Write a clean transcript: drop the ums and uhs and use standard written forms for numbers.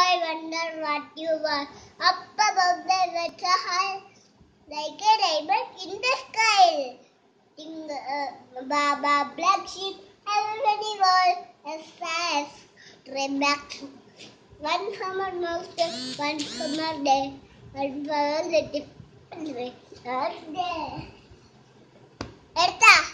I wonder what you are. Up above the weather high, like a diamond in the sky. Baba, black sheep, already rolled as fast. Trim back. One summer mountain, one summer day, one for the different way. There.